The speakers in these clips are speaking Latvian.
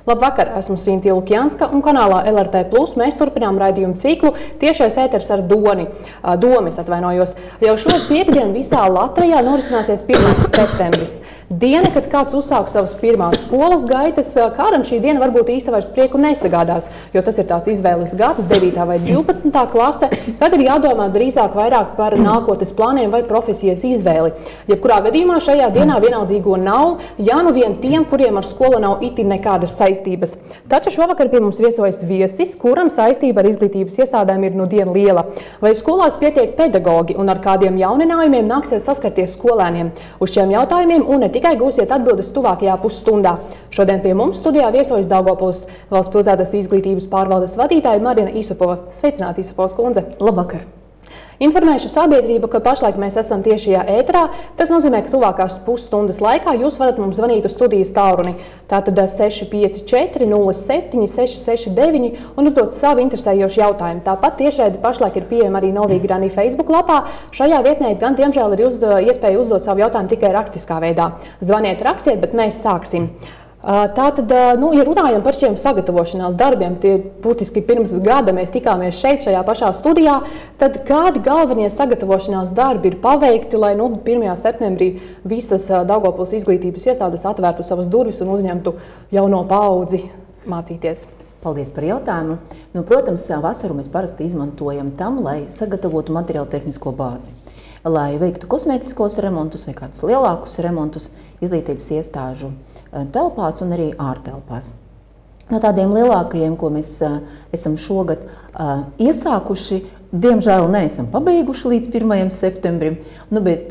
Labvakar, esmu Sintīja Lukjanska un kanālā LRT Plus mēs turpinām raidījumu ciklu Tiešais ēters ar Domis. Jau šo piekdienu visā Latvijā norisināsies 1. septembris. Diena, kad kāds uzsāk savas pirmās skolas gaitas, kādam šī diena varbūt īsti vairs prieku nesagādās, jo tas ir tāds izvēles gads, 9. vai 12. klase, kad ir jādomā drīzāk vairāk par nākotnes plāniem vai profesijas izvēli. Jebkurā gadījumā šajā dienā vienaldzīgo nav, ja nu vien tiem, kuriem ar skolu nav itin nekādas saistības. Taču šovakar pie mums viesojas viesis, kuram saistība ar izglītības iestādēm ir nu diena liela. Vai skolās pietiek pedagogi un ar kādiem jauninājumiem nāksies saskarties skolēniem? Uz šiem jautājumiem un ne tikai gūsiet atbildes tuvākajā pusstundā. Šodien pie mums studijā viesojas Daugavpils valsts pilsētas izglītības pārvaldes vadītāja Marina Isupova. Sveicināti, Isupovas kundze! Labvakar! Informēšu sabiedrību, ka pašlaik mēs esam tiešajā ēterā. Tas nozīmē, ka tuvākās pusstundas laikā jūs varat mums zvanīt uz studijas tālruni. Tātad 654 07 669 un uzdot savu interesējošu jautājumu. Tāpat tiešraidi pašlaik ir pieejama arī Novīgrani Facebook lapā. Šajā vietnē gan, diemžēl, ir iespēja uzdot savu jautājumu tikai rakstiskā veidā. Zvaniet, rakstiet, bet mēs sāksim. Tātad, ja runājam par šiem sagatavošanās darbiem, tie būtiski pirms gada mēs tikāmies šeit, šajā pašā studijā, tad kādi galvenie sagatavošanās darbi ir paveikti, lai 1. septembrī visas Daugavpils izglītības iestādes atvērtu savas durvis un uzņemtu jauno paudzi mācīties? Paldies par jautājumu. Protams, vasaru mēs parasti izmantojam tam, lai sagatavotu materiālu tehnisko bāzi, lai veiktu kosmētiskos remontus vai kādus lielākus remontus izglītības iestāžu telpās un arī ārtelpās. No tādiem lielākajiem, ko mēs esam šogad iesākuši, diemžēl neesam pabeiguši līdz 1. septembrim, bet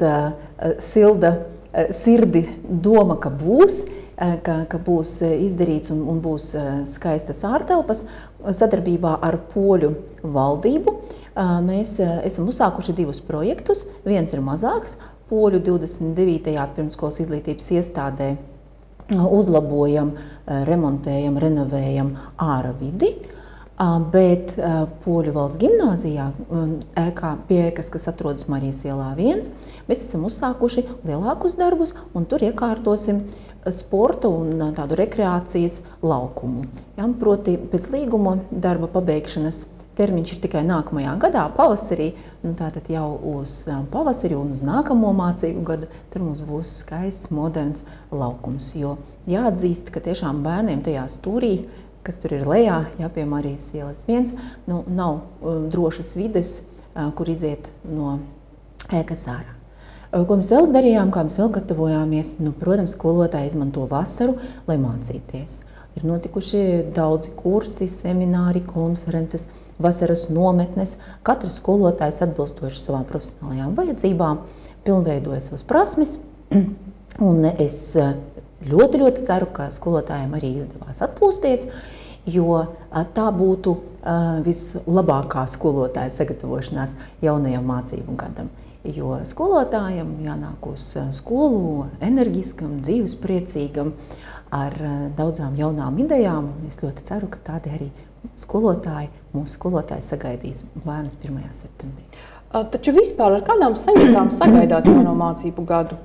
sirdi doma, ka būs izdarīts un būs skaistas ārtelpas. Sadarbībā ar Poļu valdību mēs esam uzsākuši 2 projektus. Viens ir mazāks, Poļu 29. pirmskolas izglītības iestādē uzlabojam, remontējam, renovējam ārā vidi, bet Poļu valsts gimnāzijā pie ēkas, kas atrodas Marijas ielā 1, mēs esam uzsākuši lielākus darbus un tur iekārtosim sporta un tādu rekreācijas laukumu. Proti pēc līguma darba pabeigšanas termiņš ir tikai nākamajā gadā, pavasarī, tātad jau uz pavasari un uz nākamo mācību gadu tur mums būs skaists, moderns laukums, jo jāatzīst, ka tiešām bērniem tajā stūrī, kas tur ir lejā, pie Marijas ielas 1, nav drošas vides, kur iziet no ēkas ārā. Ko mēs vēl darījām, kā mēs vēl gatavojāmies? Protams, skolotāji izmanto vasaru, lai mācīties. Ir notikuši daudzi kursi, semināri, konferences, vasaras nometnes. Katrs skolotājs atbilstoši savām profesionālajām vajadzībām pilnveidoja savas prasmes. Un es ļoti ceru, ka skolotājiem arī izdevās atpūsties, jo tā būtu vislabākā skolotāja sagatavošanās jaunajam mācību gadam. Jo skolotājam jānāk uz skolu enerģiskam, dzīvespriecīgam, ar daudzām jaunām idejām. Es ļoti ceru, ka tādi arī mūsu skolotāji sagaidīs bērnus 1. septembrī. Taču vispār ar kādām sajūtām sagaidāt jauno mācību gadu?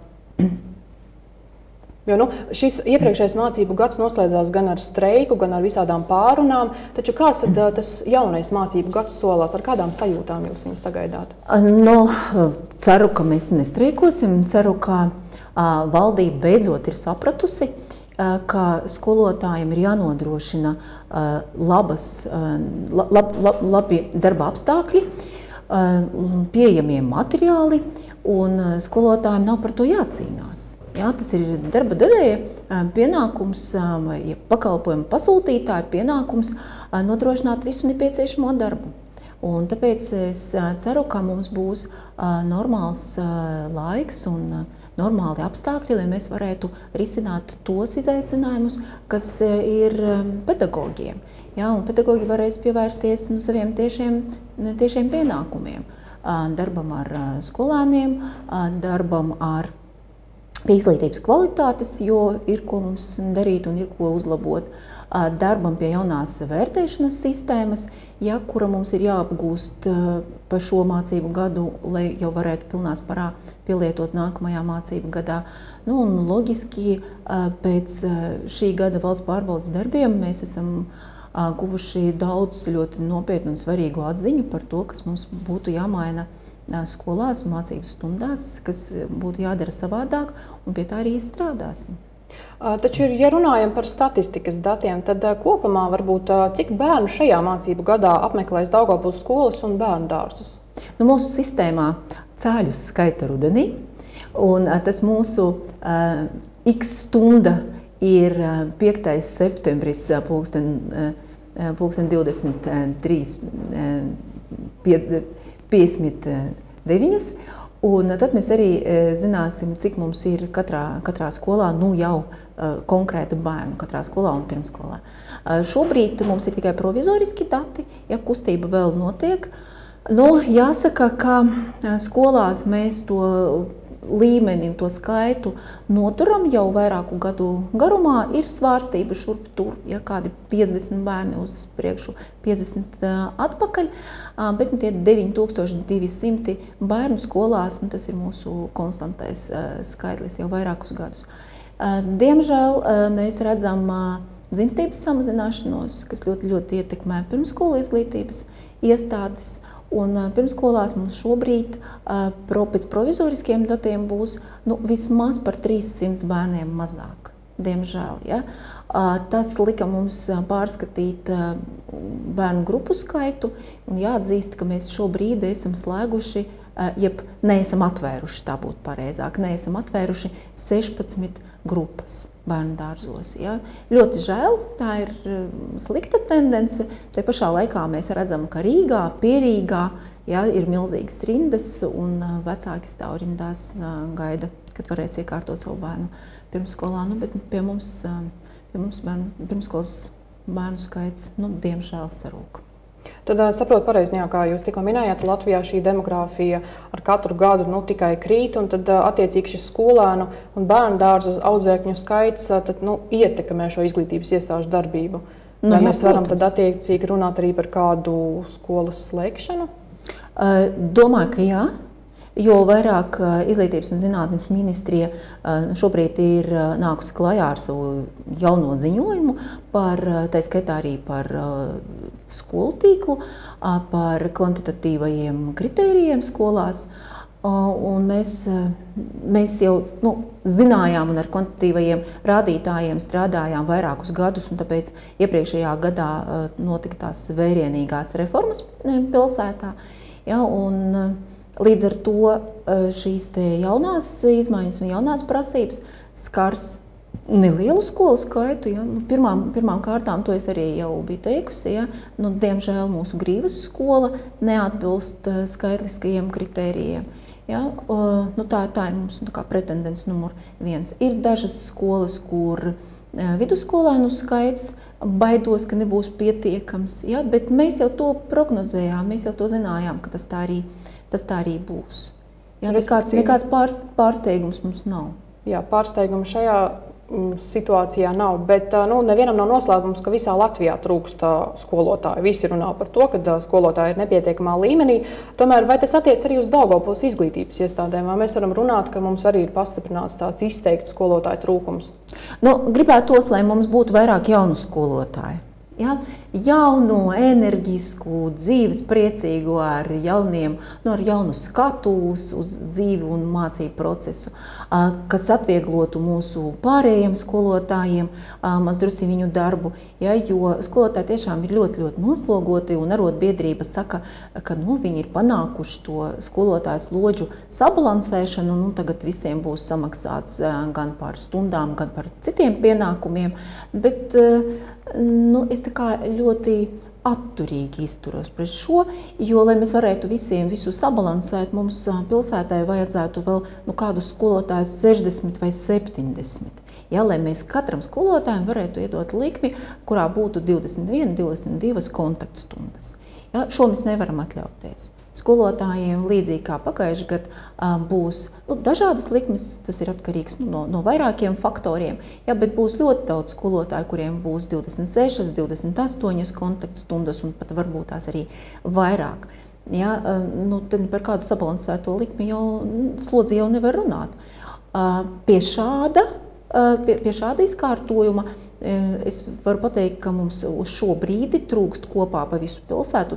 Jo šis iepriekšējais mācību gads noslēdzās gan ar streiku, gan ar visādām pārunām. Taču kāds tad tas jaunais mācību gads solās? Ar kādām sajūtām jūs viņu sagaidāt? Ceru, ka mēs nestreikosim. Ceru, ka valdība beidzot ir sapratusi, ka skolotājiem ir jānodrošina labi darba apstākļi, pieejamie materiāli, un skolotājiem nav par to jācīnās. Tas ir darba devēja pienākums vai pakalpojumu pasūtītāja pienākums nodrošināt visu nepieciešamo darbu. Un tāpēc es ceru, ka mums būs normāls laiks un normāli apstākļi, lai mēs varētu risināt tos izaicinājumus, kas ir pedagogiem. Un pedagogi varēs pievērsties saviem tiešiem pienākumiem. Darbam ar skolēniem, darbam pie izglītības kvalitātes, jo ir ko mums darīt un ir ko uzlabot. darbam pie jaunās vērtēšanas sistēmas, kura mums ir jāapgūst par šo mācību gadu, lai jau varētu pilnā spārā pielietot nākamajā mācību gadā. Un loģiski pēc šī gada valsts pārbaudes darbiem mēs esam guvuši daudz ļoti nopietnu un svarīgu atziņu par to, kas mums būtu jāmaina skolās, mācību stundās, kas būtu jādara savādāk, un pie tā arī strādāsim. Taču, ja runājam par statistikas datiem, tad kopumā varbūt cik bērnu šajā mācību gadā apmeklēs Daugavpils skolas un bērnu dārzus? Mūsu sistēmā cēļus skaita rudenī, un tas mūsu X stunda ir 5. septembris pulksten 23:59. Un tad mēs arī zināsim, cik mums ir katrā skolā jau konkrēta bērnu, katrā skolā un pirmskolā. Šobrīd mums ir tikai provizoriski dati, kustība vēl notiek. Jāsaka, ka skolās mēs to līmeni, to skaitu noturam jau vairāku gadu garumā. Ir svārstība šurp tur, kādi 50 bērni uz priekšu, 50 atpakaļ, bet tie 9200 bērnu skolās, tas ir mūsu konstantais skaitlis jau vairākus gadus. Diemžēl mēs redzam dzimstības samazināšanos, kas ļoti ietekmē pirmskolu izglītības iestādes. Un pirmskolās mums šobrīd pēc provizoriskiem datiem būs vismaz par 300 bērniem mazāk, diemžēl. Tas lika mums pārskatīt bērnu grupu skaitu, un jāatzīst, ka mēs šobrīd esam slēguši, jeb neesam atvēruši, tā būtu pareizāk, neesam atvēruši 16 grupas bērnu dārzos. Ļoti žēl, tā ir slikta tendence. Te pašā laikā mēs redzam, ka Rīgā, Pierīgā ir milzīgas rindas, un vecāki stāv rindās, gaida, kad varēs iekārtot savu bērnu pirmskolā. Bet pie mums pirmskolas bērnu skaits, diemžēl sarūk. Tad saprotu pareizi, kā jūs tikko minējāt, Latvijā šī demogrāfija ar katru gadu tikai krīt, un tad attiecīgi šis skolēnu un bērnu dārzu audzēkņu skaits ietekmē šo izglītības iestāžu darbību. Vai mēs varam tad attiecīgi runāt arī par kādu skolas slēgšanu? Domāju, ka jā. Jo vairāk Izglītības un zinātnes ministrija šobrīd ir nākusi klajā ar savu jauno ziņojumu, tā skaitā arī par skolu tīklu, par kvantitatīvajiem kritērijiem skolās. Un mēs jau zinājām un ar kvantitatīvajiem rādītājiem strādājām vairākus gadus, un tāpēc iepriekšējā gadā notika tās vērienīgās reformas pilsētā. Līdz ar to šīs jaunās izmaiņas un jaunās prasības skars nelielu skolu skaitu. Pirmām kārtām, to es arī jau biju teikusi, diemžēl mūsu Grīvas skola neatbilst skaitliskajiem kritērijiem. Tā ir mums pretendents numur 1. Ir dažas skolas, kur vidusskolēnu skaits baidos, ka nebūs pietiekams, bet mēs jau to prognozējām, mēs jau to zinājām, ka tas tā arī būs. Nekāds pārsteigums mums nav. Jā, pārsteiguma šajā situācijā nav, bet nevienam nav noslēpums, ka visā Latvijā trūkst skolotāju. Visi runā par to, ka skolotāji ir nepietiekamā līmenī. Tomēr vai tas attiec arī uz Daugavpils izglītības iestādēm? Vai mēs varam runāt, ka mums arī ir pastiprināts tāds izteikts skolotāju trūkums? Gribētos, lai mums būtu vairāk jaunu skolotāju. Jaunu, enerģisku, dzīves priecīgu, ar jaunu skatu uz dzīvi un mācību procesu, kas atvieglotu mūsu pārējiem skolotājiem mazdrusi viņu darbu, jo skolotāji tiešām ir ļoti, ļoti noslogoti, un arotbiedrība saka, ka viņi ir panākuši to skolotāju slodžu sabalansēšanu, un tagad visiem būs samaksāts gan par stundām, gan par citiem pienākumiem, bet es ļoti atturīgi izturos pret šo, jo, lai mēs varētu visu sabalansēt, mums pilsētai vajadzētu vēl kādus skolotājus 60 vai 70. Lai mēs katram skolotājam varētu iedot likmi, kurā būtu 21, 22 kontaktstundas. Šo mēs nevaram atļauties. skolotājiem, līdzīgi kā pagājušajā gadā, būs dažādas likmes, tas ir atkarīgs no vairākiem faktoriem, ja, bet būs ļoti daudz skolotāju, kuriem būs 26, 28 kontaktstundas un pat varbūt tās arī vairāk. Ja, tad par kādu sabalansēto likmi slodzi jau nevar runāt. Pie šāda izkārtojuma es varu pateikt, ka mums uz šo brīdi trūkst kopā pa visu pilsētu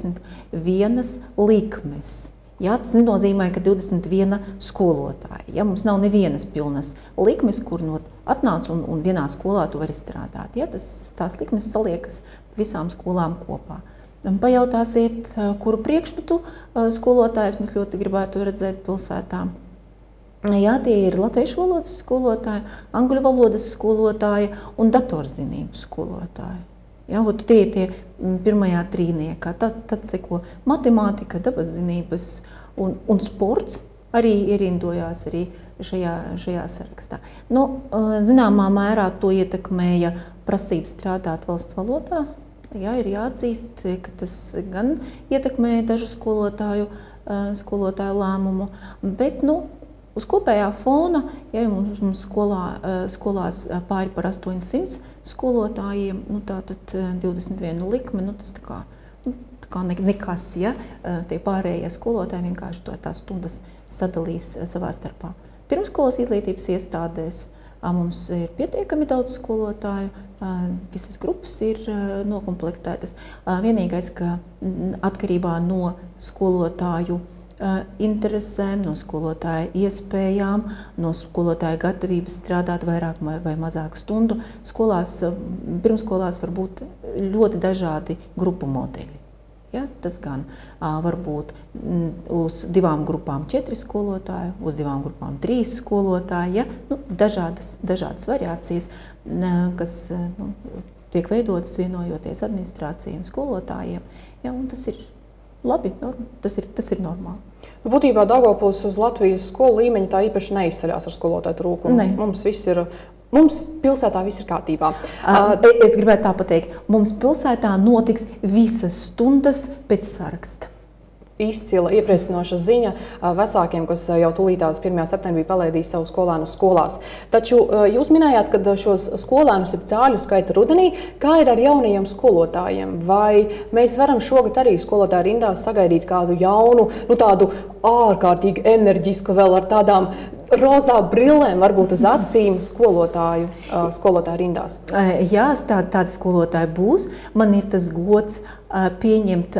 21 likmes. Ja, tas nenozīmē, ka 21 skolotāji. Ja, mums nav nevienas pilnas likmes, kur atnāc un vienā skolā tu vari strādāt. Ja, tās likmes saliekas visām skolām kopā. Pajautāsiet, kuru priekšmetu skolotājus mēs ļoti gribētu redzēt pilsētā. Jā, tie ir latviešu valodas skolotāji, angļu valodas skolotāji un datorzinību skolotāji. Jā, tie ir tie pirmajā trīniekā. Tad seko matemātika, dabaszinības un sports arī ierindojās arī šajā sarakstā. Zināmā mērā to ietekmēja prasības strādāt valsts valodā. Jā, ir jāatzīst, ka tas gan ietekmēja dažu skolotāju lēmumu, bet uz kopējā fona, ja mums skolās pāri par 800 skolotājiem, tātad 21 likme, tas tā kā nekas, ja, tie pārējie skolotāji vienkārši tās stundas sadalīs savā starpā. Pirmskolas izglītības iestādēs mums ir pietiekami daudz skolotāju, visas grupas ir nokomplektētas. Vienīgais, ka atkarībā no skolotāju interesēm, no skolotāja iespējām, no skolotāja gatavības strādāt vairāk vai mazāk stundu, pirmskolās var būt ļoti dažādi grupu modeļi. Ja, tas gan var būt uz 2 grupām 4 skolotāji, uz 2 grupām 3 skolotāji, ja? Dažādas variācijas, kas tiek veidotas vienojoties administrācijai un skolotājiem, ja? Un tas ir labi, tas ir normāli. Būtībā Daugavpils uz Latvijas skolu līmeņa tā īpaši neizceļās ar skolotāju trūkumu. Mums pilsētā viss ir kārtībā. Es gribētu tā pateikt, mums pilsētā notiks visas stundas pēc saraksta. Izcila, iepriecinoša ziņa vecākiem, kas jau tūlītās 1. septembrī palaidīs savu skolēnu skolās. Taču jūs minējāt, ka šos skolēnus ir cāļu skaita rudenī. Kā ir ar jaunajiem skolotājiem? Vai mēs varam šogad arī skolotāju rindās sagaidīt kādu jaunu, tādu ārkārtīgi enerģisku, vēl ar tādām rozā brillēm, varbūt uz acīm skolotāju rindās? Jā, tādi skolotāji būs. Man ir tas gods pieņemt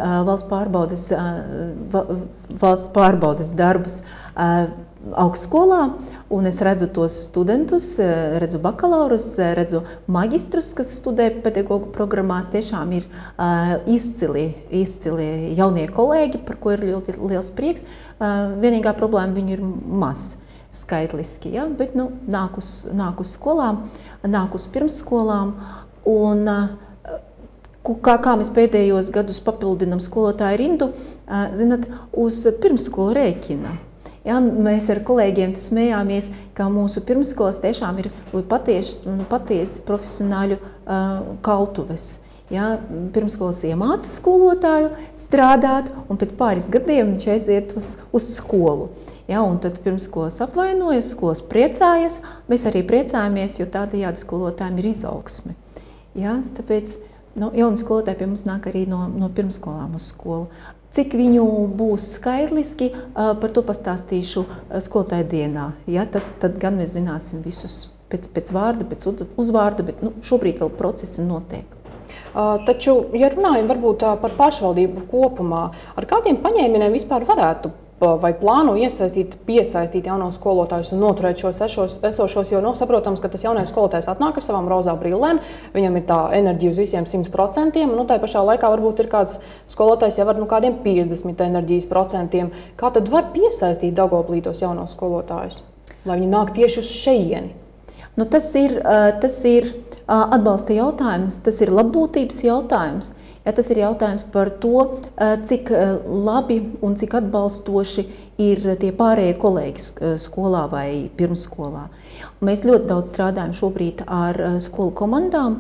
valsts pārbaudes darbus augstskolā, un es redzu tos studentus, redzu bakalaurus, redzu magistrus, kas studē pedagogu programmās. Tiešām ir izcili jaunie kolēģi, par ko ir ļoti liels prieks. Vienīgā problēma viņu ir maz skaitliski, ja? Bet nāk uz skolām, nāk uz pirmsskolām, un kā mēs pēdējos gadus papildinam skolotāju rindu, zināt, uz pirmsskolu rēķina. Ja, mēs ar kolēģiem smējāmies, ka mūsu pirmsskolas tiešām ir patiesi profesionāļu kautuves. Ja, pirmsskolas iemāca skolotāju strādāt, un pēc pāris gadiem viņš aiziet uz skolu. Ja, un tad pirmsskolas apvainojas, skolas priecājas, mēs arī priecājamies, jo tādējādi skolotājiem ir izaugsme. Ja, tāpēc jauni skolotāji pie mums nāk arī no pirmsskolām uz skolu. Cik viņu būs skaitliski, par to pastāstīšu skolotāju dienā. Ja, tad gan mēs zināsim visus pēc vārda, pēc uzvārda, bet šobrīd vēl procesi notiek. Taču, ja runājam varbūt par pašvaldību kopumā, ar kādiem paņēmieniem vispār varētu vai plāno piesaistīt jaunos skolotājus un noturēt šos esošos, jo saprotams, ka tas jaunais skolotājs atnāk ar savām rozā brillēm, viņam ir tā enerģija uz visiem 100%, un tā pašā laikā varbūt ir kāds skolotājs jau ar kādiem 50 enerģijas procentiem. Kā tad var piesaistīt Daugavpilī tos jaunos skolotājus, lai viņi nāk tieši uz šejieni? Tas ir atbalsta jautājums, tas ir labbūtības jautājums. Ja, tas ir jautājums par to, cik labi un cik atbalstoši ir tie pārējie kolēģi skolā vai pirmsskolā. Mēs ļoti daudz strādājam šobrīd ar skolu komandām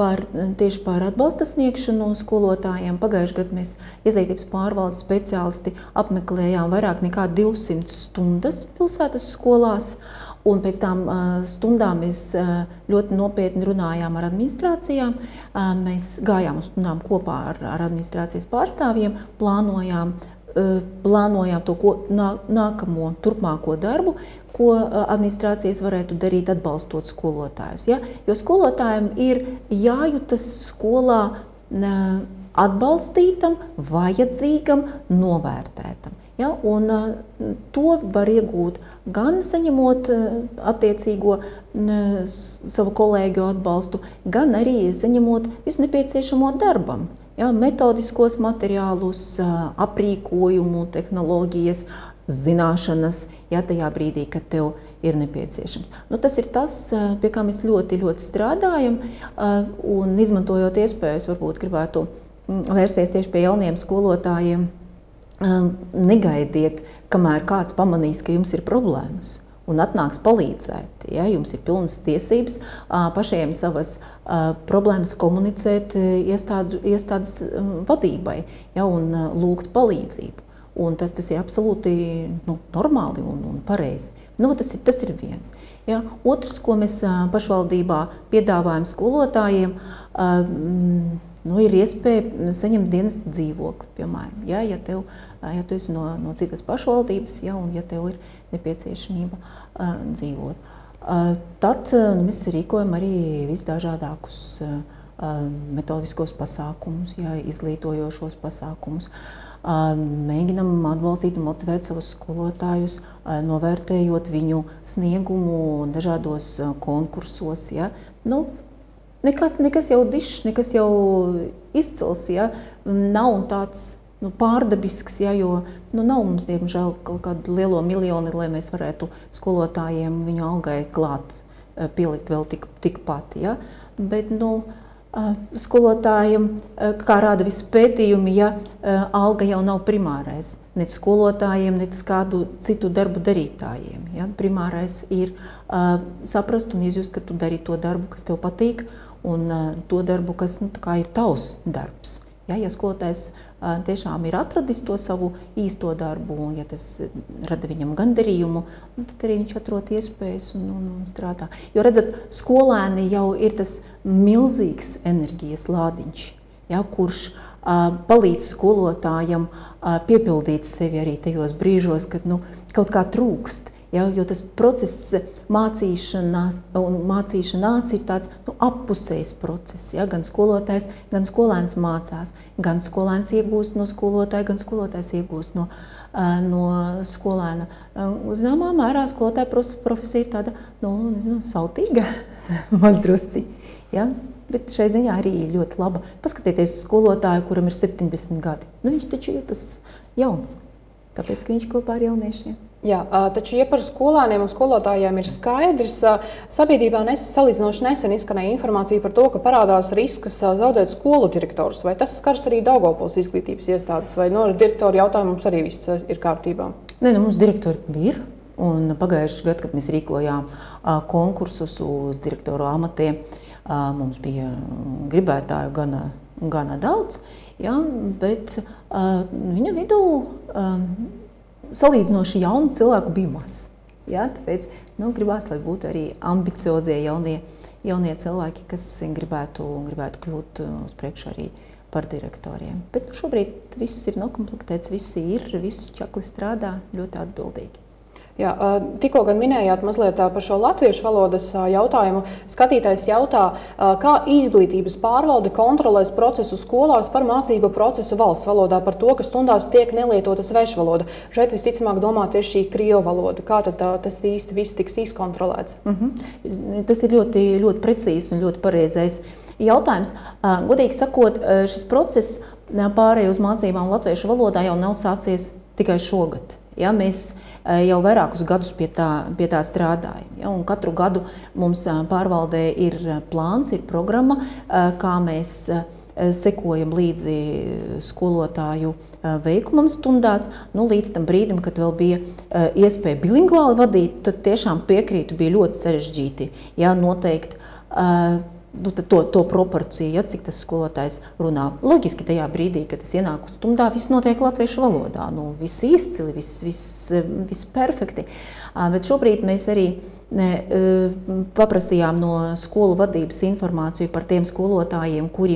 tieši par atbalsta sniegšanu skolotājiem. Pagājušajā gadā mēs izglītības pārvaldes speciālisti apmeklējām vairāk nekā 200 stundas pilsētas skolās. Un pēc tām stundām mēs ļoti nopietni runājām ar administrācijām. Mēs gājām uz stundām kopā ar administrācijas pārstāvjiem, plānojām to nākamo, turpmāko darbu, ko administrācijas varētu darīt atbalstot skolotājus. Ja? Jo skolotājiem ir jājūtas skolā atbalstītam, vajadzīgam, novērtētam. Ja, un to var iegūt gan saņemot attiecīgo savu kolēģu atbalstu, gan arī saņemot visu nepieciešamo darbam. Ja, metodiskos materiālus, aprīkojumu, tehnoloģijas, zināšanas, ja, tajā brīdī, kad tev ir nepieciešams. Nu, tas ir tas, pie kā mēs ļoti, ļoti strādājam, un izmantojot iespējas, varbūt gribētu vērsties tieši pie jauniem skolotājiem. Negaidiet, kamēr kāds pamanīs, ka jums ir problēmas un atnāks palīdzēt. Ja? Jums ir pilnas tiesības pašiem savas problēmas komunicēt iestādes vadībai, ja? Un lūgt palīdzību. Un tas ir absolūti normāli un pareizi. Tas ir viens. Ja? Otrs, ko mēs pašvaldībā piedāvājam skolotājiem, ir iespēja saņemt dienesta dzīvokli, piemēram. Ja tu esi no citas pašvaldības, ja, un ja tev ir nepieciešamība dzīvot. Tad mēs rīkojam arī visdažādākus metodiskos pasākumus, ja, izglītojošos pasākumus. Mēģinam atbalstīt un motivēt savus skolotājus, novērtējot viņu sniegumu dažādos konkursos. Ja. Nekas jau dišs, nekas jau izcils, ja, nav tāds pārdabisks, ja, jo nav mums, diemžēl, kaut kādu lielo miljoni, lai mēs varētu skolotājiem viņu algai klāt pielikt vēl tikpat. Ja. Bet skolotājiem, kā rāda visi pētījumi, ja, alga jau nav primārais. Ne skolotājiem, ne kādu citu darbu darītājiem. Ja. Primārais ir saprast un izjust, ka tu dari to darbu, kas tev patīk, un to darbu, kas ir tavs darbs. Ja skolotājs tiešām ir atradis to savu īsto darbu, ja tas rada viņam gandarījumu, tad arī viņš atrod iespējas un strādā. Jo redzat, skolēni jau ir tas milzīgs enerģijas lādiņš, ja, kurš palīdz skolotājam piepildīt sevi arī tajos brīžos, kad kaut kā trūkst. Ja, jo tas process mācīšanās ir tāds appusējs process. Ja, gan skolotājs, gan skolēns mācās. Gan skolēns iegūst no skolotāja, gan skolotājs iegūst no skolēna. Zināmā mērā skolotāja profesija ir tāda sautīga, mazdrusci. Ja? Bet šai ziņā arī ļoti laba. Paskatieties uz skolotāju, kuram ir 70 gadi. Viņš taču ir tas jauns, tāpēc, ka viņš kopā ar jauniešiem. Jā, taču, ja par skolēniem un skolotājiem ir skaidrs, sabiedrībā salīdzinoši nesen izskanēja informācija par to, ka parādās risks zaudēt skolu direktorus. Vai tas skars arī Daugavpils izglītības iestādes, vai ar direktoru jautājumu mums arī viss ir kārtībā? Nē, mums direktori ir, un pagājušajā gadā, kad mēs rīkojām konkursus uz direktoru amatiem, mums bija gribētāju gana daudz, ja, bet viņu vidū salīdzinoši jaunu cilvēku bija maz. Ja, tāpēc gribās, lai būtu arī ambiciozie jaunie cilvēki, kas gribētu kļūt uz priekšu arī par direktoriem. Bet šobrīd viss ir nokomplektēts, viss čakli strādā ļoti atbildīgi. Jā, tikko gan minējāt mazliet par šo latviešu valodas jautājumu. Skatītājs jautā, kā izglītības pārvalde kontrolēs procesu skolās par mācību procesu valsts valodā, par to, ka stundās tiek nelietota svešvaloda. Šeit visticamāk domā tieši šī krievu valoda. Kā tad tas īsti viss tiks izkontrolēts? Tas ir ļoti, ļoti precīzs un ļoti pareizais jautājums. Godīgi sakot, šis process pārēj uz mācībām latviešu valodā jau nav sācies tikai šogad. Ja, mēs jau vairākus gadus pie tā strādājam. Ja, un katru gadu mums pārvaldē ir plāns, ir programma, kā mēs sekojam līdzi skolotāju veikumam stundās. Līdz tam brīdim, kad vēl bija iespēja bilingvāli vadīt, tad tiešām piekrītu, bija ļoti sarežģīti. Ja, noteikt to proporciju, ja, cik tas skolotājs runā. Loģiski tajā brīdī, kad es ienāku stundā, viss notiek latviešu valodā. Viss izcili, viss perfekti. Bet šobrīd mēs arī paprasījām no skolu vadības informāciju par tiem skolotājiem, kuri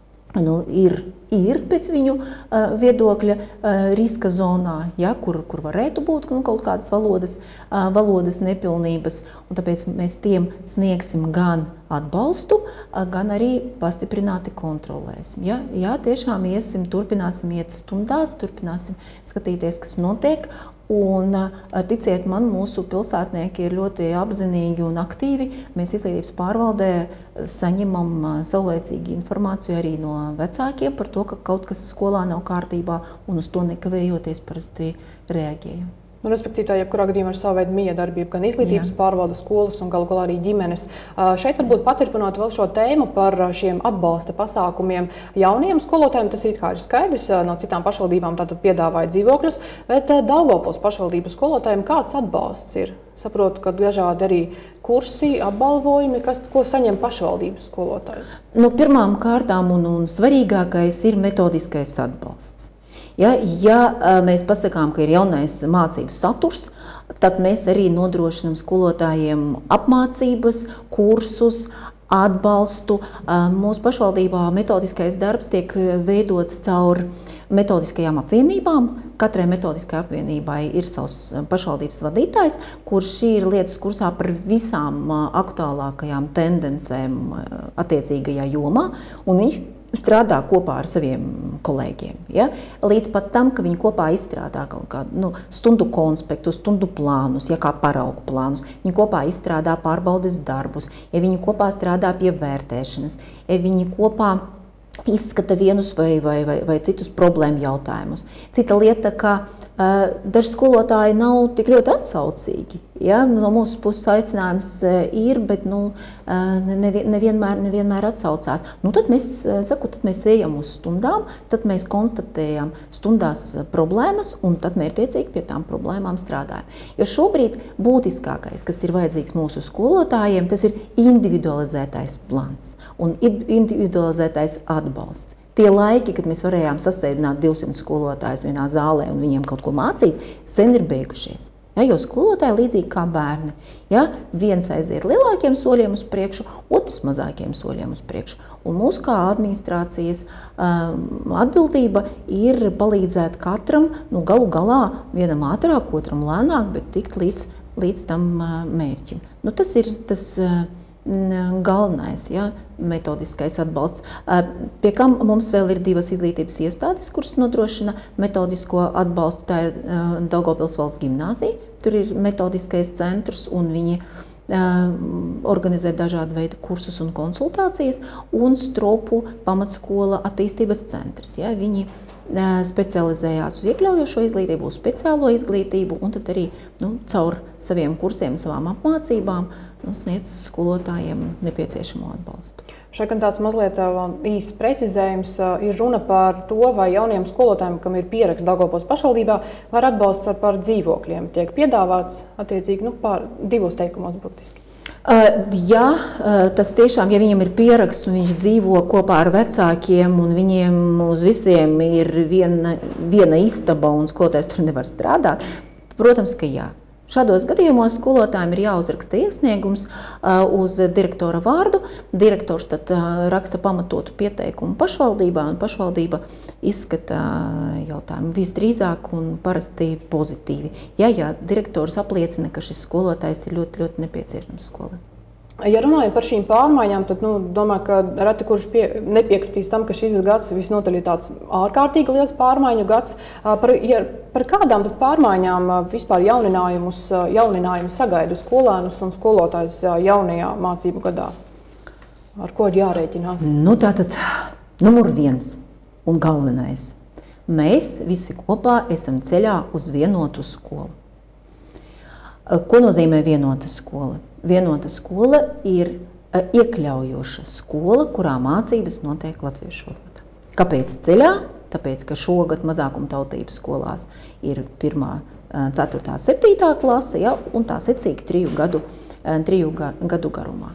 ir pēc viņu viedokļa riska zonā, ja, kur varētu būt kaut kādas valodas nepilnības. Un tāpēc mēs tiem sniegsim gan atbalstu, gan arī pastiprināti kontrolēsim. Ja, tiešām turpināsim iet stundās, turpināsim skatīties, kas notiek. Un ticiet man, mūsu pilsētnieki ir ļoti apzinīgi un aktīvi. Mēs izglītības pārvaldē saņemam saulēcīgi informāciju arī no vecākiem par to, ka kaut kas skolā nav kārtībā, un uz to nekavējoties parasti reaģējam. Respektīvi, tā jebkurā gadījumā ir sava veida miedarbība, gan izglītības pārvalde, skolas un galu galā arī ģimenes. Šeit varbūt paturpinot vēl šo tēmu par šiem atbalsta pasākumiem jauniem skolotājiem. Tas it kā ir skaidrs, no citām pašvaldībām tātad piedāvāja dzīvokļus, bet Daugavpils pašvaldību skolotājiem kāds atbalsts ir? Saprotu, ka dažādi arī kursi, apbalvojumi, ko saņem pašvaldības skolotājs. Pirmām kārtām un svarīgākais ir metodiskais atbalsts. Ja mēs pasakām, ka ir jaunais mācību saturs, tad mēs arī nodrošinām skolotājiem apmācības, kursus, atbalstu. Mūsu pašvaldībā metodiskais darbs tiek veidots caur metodiskajām apvienībām. Katrai metodiskajai apvienībai ir savs pašvaldības vadītājs, kurš ir lietas kursā par visām aktuālākajām tendencēm attiecīgajā jomā, un viņš strādā kopā ar saviem kolēģiem. Ja? Līdz pat tam, ka viņi kopā izstrādā kaut kādu stundu konspektu, stundu plānus, ja kā paraugu plānus. Viņi kopā izstrādā pārbaudes darbus, ja viņi kopā strādā pie vērtēšanas, ja viņi kopā izskata vienus vai citus problēmu jautājumus. Cita lieta, ka daži skolotāji nav tik ļoti atsaucīgi. Ja? No mūsu puses aicinājums ir, bet nevienmēr atsaucās. Tad mēs ejam uz stundām, tad mēs konstatējam stundās problēmas un tad mērķtiecīgi pie tām problēmām strādājam. Jo šobrīd būtiskākais, kas ir vajadzīgs mūsu skolotājiem, tas ir individualizētais plāns un individualizētais atbalsts. Tie laiki, kad mēs varējām sasēdināt 200 skolotājus vienā zālē un viņiem kaut ko mācīt, sen ir beigušies. Ja, jo skolotāji līdzīgi kā bērni. Ja, viens aiziet lielākiem soļiem uz priekšu, otrs mazākiem soļiem uz priekšu. Un mūsu kā administrācijas atbildība ir palīdzēt katram, galu galā vienam ātrāk, otram lēnāk, bet tikt līdz tam mērķim. Tas ir tas galvenais, ja, metodiskais atbalsts. Pie kam mums vēl ir divas izglītības iestādes, kuras nodrošina metodisko atbalstu. Tā ir Daugavpils valsts gimnāzija, tur ir metodiskais centrs un viņi organizē dažādu veidu kursus un konsultācijas, un Stropu pamatskola attīstības centrs. Ja, viņi specializējās uz iekļaujošo izglītību, uz speciālo izglītību, un tad arī caur saviem kursiem, savām apmācībām sniedz skolotājiem nepieciešamo atbalstu. Šeit gan tāds mazliet īsts precizējums ir runa par to, vai jauniem skolotājiem, kam ir pieraksts Daugavpils pašvaldībā, var atbalsts par dzīvokļiem. Tiek piedāvāts attiecīgi divos teikumos burtiski. Ja tas tiešām, ja viņam ir pieraksts un viņš dzīvo kopā ar vecākiem un viņiem uz visiem ir viena istaba un skolotājs tur nevar strādāt, protams, ka jā. Šādos gadījumos skolotājiem ir jāuzraksta iesniegums uz direktora vārdu. Direktors tad raksta pamatotu pieteikumu pašvaldībā, un pašvaldība izskata jautājumu visdrīzāk un parasti pozitīvi. Ja direktors apliecina, ka šis skolotājs ir ļoti, ļoti nepieciešams skolai. Ja runājam par šīm pārmaiņām, tad domāju, ka reti kurš nepiekritīs tam, ka šis gads visnotaļ ir tāds ārkārtīgi liels pārmaiņu gads. Par kādām tad pārmaiņām vispār jauninājumus sagaida skolēnus un skolotājus jaunajā mācību gadā? Ar ko ir jārēķinās? Tātad numur 1 un galvenais. Mēs visi kopā esam ceļā uz vienotu skolu. Ko nozīmē vienota skola? Vienota skola ir iekļaujoša skola, kurā mācības notiek latviešu valodā. Kāpēc ceļā? Tāpēc, ka šogad mazākumtautību skolās ir 1., 4., 7. klase, ja, un tā secīgi 3 gadu garumā.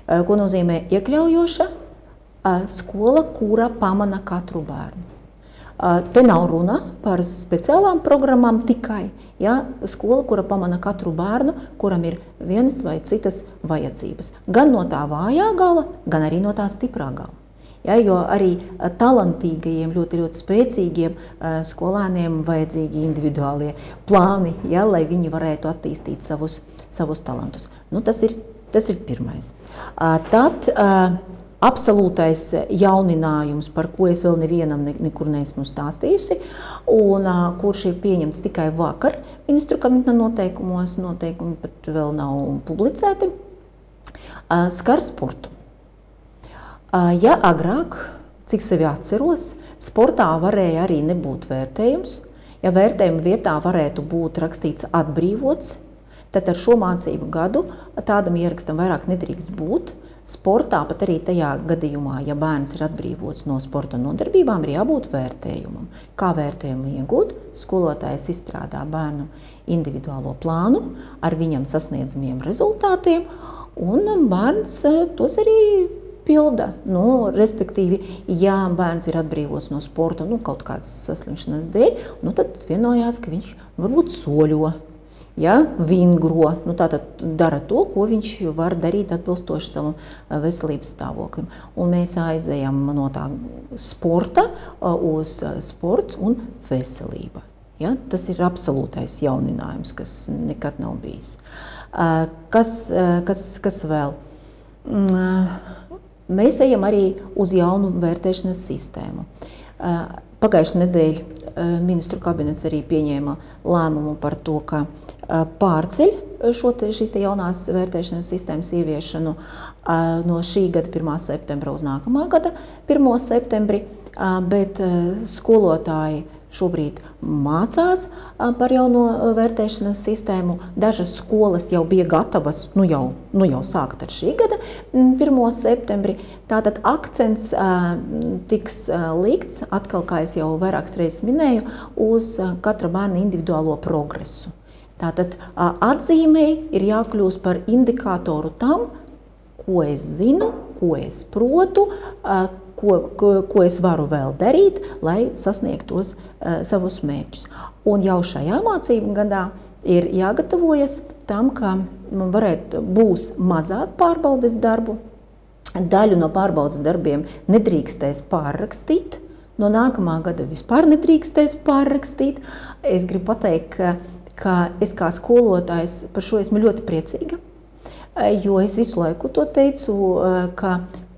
Ko nozīmē iekļaujoša skola, kura pamana katru bērnu. Te nav runa par speciālām programmām tikai. Ja, skola, kura pamana katru bērnu, kuram ir vienas vai citas vajadzības. Gan no tā vājā gala, gan arī no tā stiprā gala. Ja, jo arī talantīgajiem, ļoti, ļoti spēcīgiem skolēniem vajadzīgi individuālie plāni, ja, lai viņi varētu attīstīt savus talantus. Nu, tas ir pirmais. Tad absolūtais jauninājums, par ko es vēl nevienam nekur neesmu stāstījusi, un kurš ir pieņemts tikai vakar ministru kabineta noteikumos, noteikumi pat vēl nav publicēti, skar sportu. Ja agrāk, cik sevi atceros, sportā varēja arī nebūt vērtējums, ja vērtējuma vietā varētu būt rakstīts atbrīvots, tad ar šo mācību gadu tādam ierakstam vairāk nedrīkst būt. Sportā pat arī tajā gadījumā, ja bērns ir atbrīvots no sporta nodarbībām, ir jābūt vērtējumam. Kā vērtējumu iegūt? Skolotājs izstrādā bērnu individuālo plānu ar viņam sasniedzamiem rezultātiem, un bērns tos arī pilda. Nu, respektīvi, ja bērns ir atbrīvots no sporta kaut kādas saslimšanas dēļ, tad vienojās, ka viņš varbūt soļo. Ja, vingro, tātad dara to, ko viņš var darīt atbilstoši savam veselības stāvoklim. Un mēs aizējam no tā sporta uz sports un veselība. Ja, tas ir absolūtais jauninājums, kas nekad nav bijis. Kas vēl? Mēs ejam arī uz jaunu vērtēšanas sistēmu. Pagājušajā nedēļā ministru kabinets arī pieņēma lēmumu par to, ka pārceļ šīs jaunās vērtēšanas sistēmas ieviešanu no šī gada 1. septembra uz nākamā gada 1. septembri, bet skolotāji šobrīd mācās par jauno vērtēšanas sistēmu. Dažas skolas jau bija gatavas, jau sākt ar šī gada 1. septembri. Tātad akcents tiks likts, atkal, kā es jau vairākas reizes minēju, uz katra bērna individuālo progresu. Tātad atzīmei ir jākļūst par indikātoru tam, ko es zinu, ko es protu, ko es varu vēl darīt, lai sasniegtos savus mērķus. Un jau šajā mācību gadā ir jāgatavojas tam, ka būs mazāk pārbaudes darbu. Daļu no pārbaudes darbiem nedrīkstēs pārrakstīt. No nākamā gada vispār nedrīkstēs pārrakstīt. Es gribu pateikt, ka es kā skolotājs par šo esmu ļoti priecīga, jo es visu laiku to teicu, ka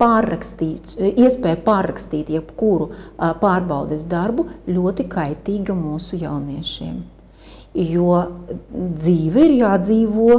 iespēja pārrakstīt jebkuru pārbaudes darbu ļoti kaitīga mūsu jauniešiem. Jo dzīve ir jādzīvo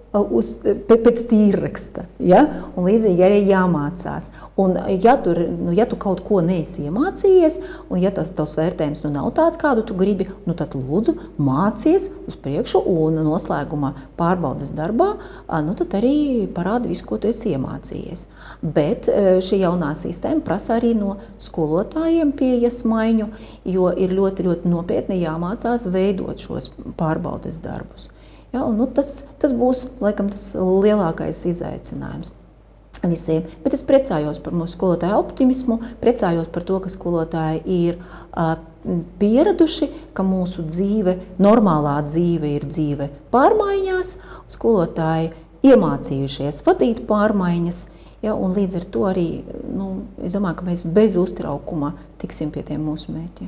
pēc tīrraksta, ja? Un līdzīgi arī jāmācās. Un ja tu kaut ko neesi iemācījies, un ja tas tavs vērtējums nav tāds, kādu tu gribi, tad lūdzu mācies uz priekšu un noslēgumā pārbaudes darbā, tad arī parādi visu, ko tu esi iemācījies. Bet šī jaunā sistēma prasa arī no skolotājiem pieejas maiņu, jo ir ļoti, ļoti nopietni jāmācās veidot šos pārbaudes darbus. Ja, un, tas būs, laikam, tas lielākais izaicinājums visiem. Bet es priecājos par mūsu skolotāju optimismu, priecājos par to, ka skolotāji ir pieraduši, ka mūsu dzīve, normālā dzīve ir dzīve pārmaiņās, skolotāji iemācījušies vadīt pārmaiņas, ja, un līdz ar to arī, es domāju, ka mēs bez uztraukuma tiksim pie tiem mūsu mērķiem.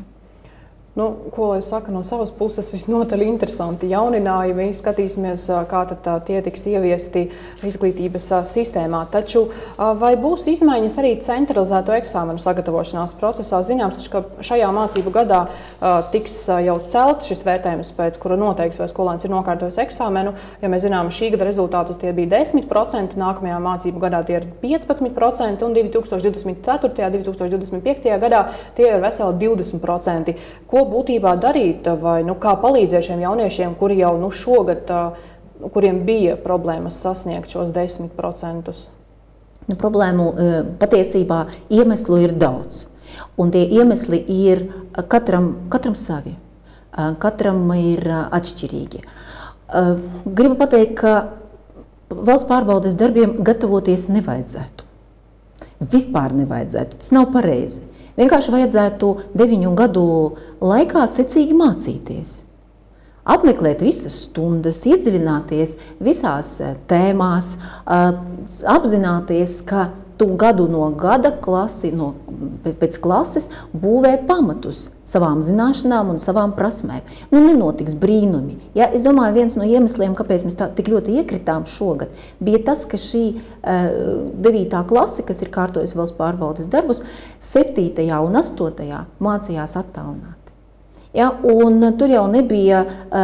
Ko lai saka no savas puses, visnotaļ interesanti jauninājumi. Skatīsimies, kā tad tie tiks ieviesti izglītības sistēmā. Taču vai būs izmaiņas arī centralizēto eksāmenu sagatavošanās procesā? Zināms, ka šajā mācību gadā tiks jau celts šis vērtējums, pēc kura noteiks, vai skolēns ir nokārtojis eksāmenu. Ja mēs zinām, šī gada rezultātus tie bija 10%, nākamajā mācību gadā tie ir 15%, un 2024. un 2025. gadā tie ir veseli 20%. Ko būtībā darīt, vai kā palīdzēt šiem jauniešiem, kuri jau šogad, kuriem bija problēmas sasniegt šos 10%? Problēmu patiesībā iemeslu ir daudz, un tie iemesli ir katram savi, katram ir atšķirīgi. Gribu pateikt, ka valsts pārbaudes darbiem gatavoties nevajadzētu. Vispār nevajadzētu, tas nav pareizi. Vienkārši vajadzētu 9 gadu laikā secīgi mācīties. Apmeklēt visas stundas, iedziļināties visās tēmās, apzināties, ka tu gadu no gada pēc klases būvē pamatus savām zināšanām un savām prasmēm. Nenotiks brīnumi. Ja, es domāju, viens no iemesliem, kāpēc mēs tik ļoti iekritām šogad, bija tas, ka šī 9. klase, kas ir kārtojusi valsts pārbaudes darbus, 7. un 8. mācījās attālināt. Ja, un tur jau nebija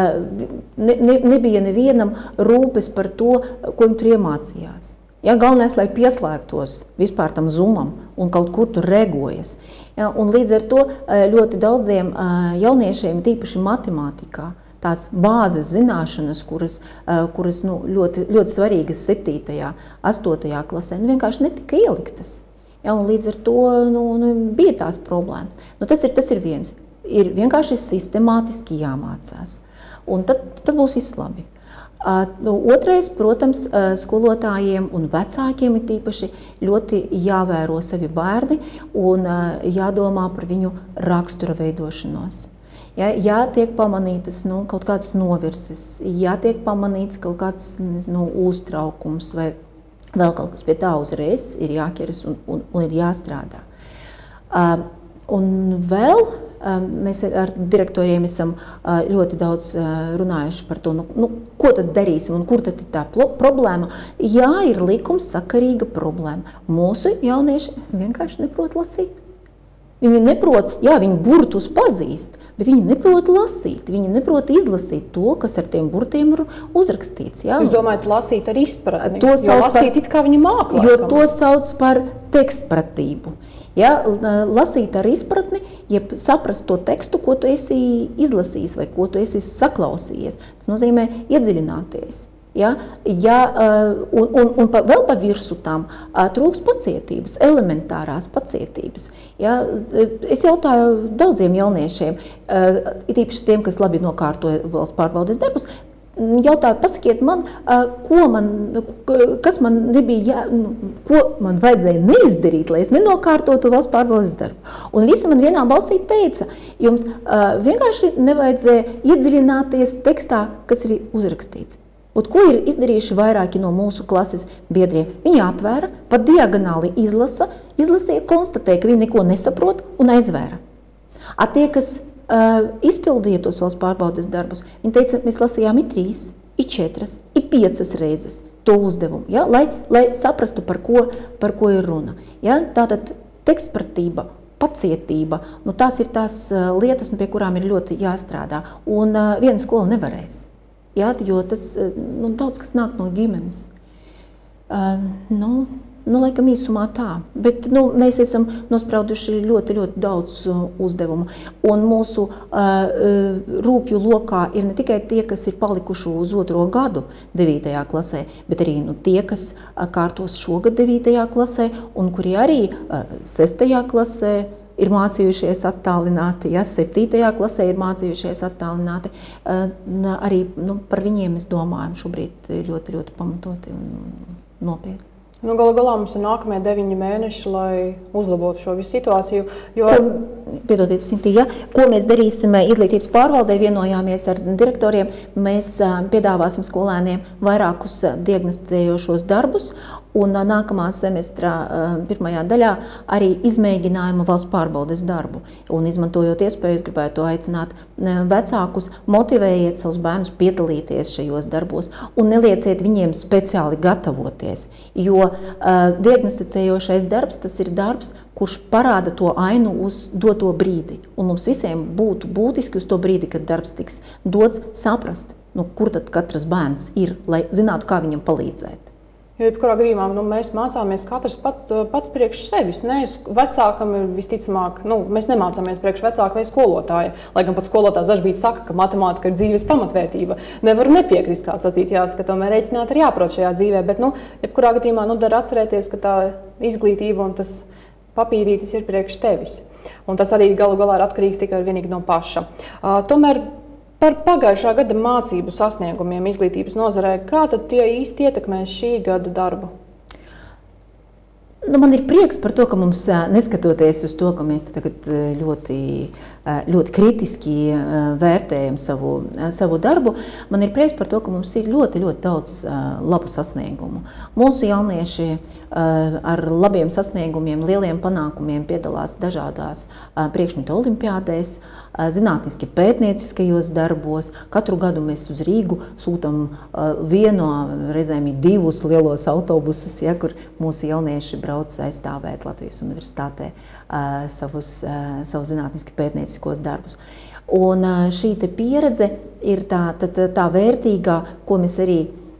nevienam rūpes par to, ko viņi tur iemācījās. Ja, galvenais, lai pieslēgtos vispār tam Zoomam un kaut kur tur reagojas. Ja, un līdz ar to ļoti daudziem jauniešiem, tīpaši matemātikā, tās bāzes zināšanas, kuras ļoti, ļoti svarīgas 7., 8. klasē, vienkārši netika ieliktas. Ja, un līdz ar to bija tās problēmas. Tas ir viens. Ir vienkārši sistemātiski jāmācās. Un tad būs viss labi. Otrais, protams, skolotājiem un vecākiem ir tīpaši ļoti jāvēro savi bērni un jādomā par viņu rakstura veidošanos. Ja tiek pamanītas kaut kādas novirzes, ja tiek pamanīts kaut kāds uztraukums vai vēl kaut kas, pie tā uzreiz ir jāķeras un ir jāstrādā. Un vēl mēs ar direktoriem esam ļoti daudz runājuši par to, ko tad darīsim un kur tad ir tā problēma. Jā, ir likumsakarīga problēma. Mūsu jaunieši vienkārši neprot lasīt. Viņi neprot, viņi burtus pazīst, bet viņi neprot lasīt. Viņi neprot izlasīt to, kas ar tiem burtiem ir uzrakstīts. Jā. Jūs domājat lasīt ar izpratni? Jo lasīt it kā viņi māk. Jo to sauc par tekstpratību. Ja, lasīt ar izpratni, jeb saprast to tekstu, ko tu esi izlasījis vai ko tu esi saklausījies. Tas nozīmē iedziļināties. Ja, un vēl pa virsu tam trūks pacietības, elementārās pacietības. Ja, es jautāju daudziem jauniešiem, it īpaši tiem, kas labi nokārtoja valsts pārbaudes darbus, jautāju, pasakiet man, kas man nebija, ko man vajadzēja neizdarīt, lai es nenokārtotu valsts pārbaudes darbu. Un visi man vienā balsī teica, jums vienkārši nevajadzēja iedziļināties tekstā, kas ir uzrakstīts. Un ko ir izdarījuši vairāki no mūsu klases biedriem? Viņi atvēra, pa diagonāli izlasīja, konstatēja, ka viņi neko nesaprot un aizvēra. Tie, kas izpildīja tos valsts pārbaudes darbus, viņi teica, mēs lasījām I 3, I 4, I 5 reizes to uzdevumu, ja? lai saprastu, par ko ir runa. Ja? Tātad tekstpratība, pacietība, tās ir tās lietas, pie kurām ir ļoti jāstrādā. Un viena skola nevarēs. Jā, jo tas daudz kas nāk no ģimenes. Laikam īsumā tā. Bet mēs esam nosprauduši ļoti, ļoti daudz uzdevumu. Un mūsu rūpju lokā ir ne tikai tie, kas ir palikuši uz 2. gadu 9. klasē, bet arī tie, kas kārtos šogad 9. klasē un kuri arī 6. klasē ir mācījušies attālināti, 7. klasē ir mācījušies attālināti. Arī par viņiem mēs domājam šobrīd ļoti, ļoti pamatoti un nopietni. Galu galā mums ir nākamie 9 mēneši, lai uzlabotu šo visu situāciju. Piedodiet, Sintī, ko mēs darīsim izglītības pārvaldē, vienojāmies ar direktoriem. Mēs piedāvāsim skolēniem vairākus diagnosticējošos darbus un nākamā semestra pirmajā daļā arī izmēģinājumu valsts pārbaudes darbu. Un izmantojot iespēju, es gribētu aicināt vecākus, motivējiet savus bērnus piedalīties šajos darbos un nelieciet viņiem speciāli gatavoties, jo diagnosticējošais darbs, tas ir darbs, kurš parāda to ainu uz doto brīdi. Un mums visiem būtu būtiski uz to brīdi, kad darbs tiks dots, saprast, kur tad katrs bērns ir, lai zinātu, kā viņam palīdzēt. Jo jebkurā gadījumā mēs mācāmies katrs pats priekš sevis. Vecākam ir visticamāk, mēs nemācāmies priekš vecāka vai skolotāja. Lai gan pat skolotājs dažkārt saka, ka matemātika ir dzīves pamatvērtība. Nevaru nepiekrist, kā sacīt, ka tomēr rēķināt ir jāprot šajā dzīvē. Bet, jebkurā gadījumā dar atcerēties, ka tā izglītība un tas papīrītis ir priekš tevis. Un tas arī galu galā ir atkarīgs tikai un vienīgi no paša. Tomēr Par pagājušā gada mācību sasniegumiem izglītības nozarē, kā tad tie īsti ietekmēs šī gada darbu? Man ir prieks par to, ka mums, neskatoties uz to, ka mēs tagad ļoti kritiski vērtējam savu darbu, man ir prieks par to, ka mums ir ļoti daudz labu sasniegumu. Mūsu jaunieši ar labiem sasniegumiem, lieliem panākumiem piedalās dažādās priekšmetu olimpiādēs, zinātniski pētnieciskajos darbos. Katru gadu mēs uz Rīgu sūtam vienu, reizēm divus lielos autobusus, kur mūsu jaunieši brauc aizstāvēt Latvijas universitātē savus zinātniski pētnieciskos darbus. Un šī pieredze ir tā vērtīgā, ko mēs arī